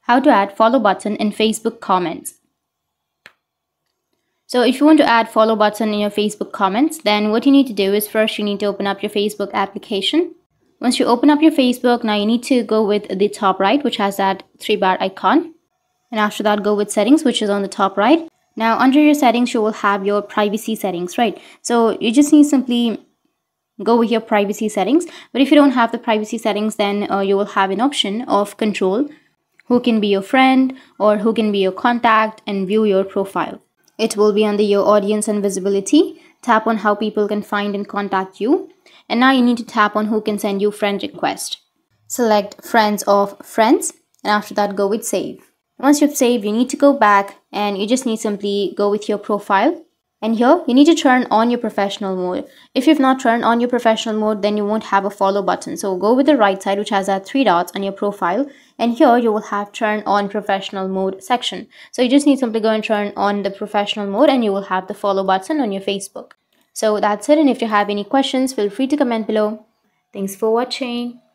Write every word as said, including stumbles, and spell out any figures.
how to add follow button in Facebook comments. So if you want to add follow button in your Facebook comments, then what you need to do is first you need to open up your Facebook application. Once you open up your Facebook, now you need to go with the top right, which has that three bar icon. And after that, go with settings, which is on the top right. Now under your settings, you will have your privacy settings, right? So you just need simply go with your privacy settings. But if you don't have the privacy settings, then uh, you will have an option of control who can be your friend or who can be your contact and view your profile. It will be under your audience and visibility. Tap on how people can find and contact you. And now you need to tap on who can send you friend request. Select friends of friends and after that go with save. Once you've saved, you need to go back and you just need simply go with your profile. And here you need to turn on your professional mode. If you've not turned on your professional mode, then you won't have a follow button. So go with the right side, which has that three dots on your profile. And here you will have turn on professional mode section. So you just need simply go and turn on the professional mode and you will have the follow button on your Facebook. So that's it. And if you have any questions, feel free to comment below. Thanks for watching.